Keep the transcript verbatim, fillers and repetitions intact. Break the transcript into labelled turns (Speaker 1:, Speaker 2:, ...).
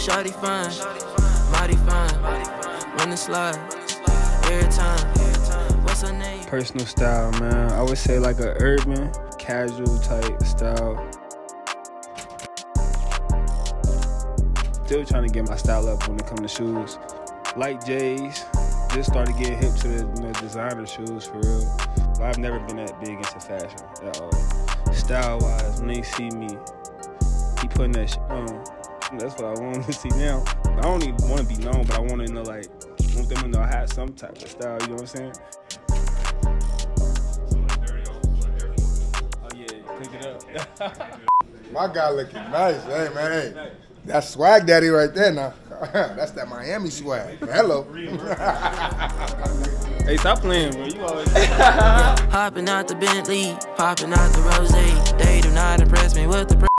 Speaker 1: Shawty fine, mighty fine. When it's slide, every time. What's her name?
Speaker 2: Personal style, man. I would say like a urban, casual type style. Still trying to get my style up when it comes to shoes. Like J's, just started getting hip to the you know, designer shoes for real. But I've never been that big into fashion at all. Style-wise, when they see me, he putting that shit on. That's what I want to see now. I don't even want to be known, but I want to know, like, I want them to know I have some type of style, you know what I'm saying? Oh yeah, click it up.
Speaker 3: My guy looking nice, hey man. Hey. That's swag daddy right there now. That's that Miami swag. Hello.
Speaker 2: Hey, stop playing, bro. You always
Speaker 1: Hopping out the Bentley, popping out the Rose. They do not impress me with the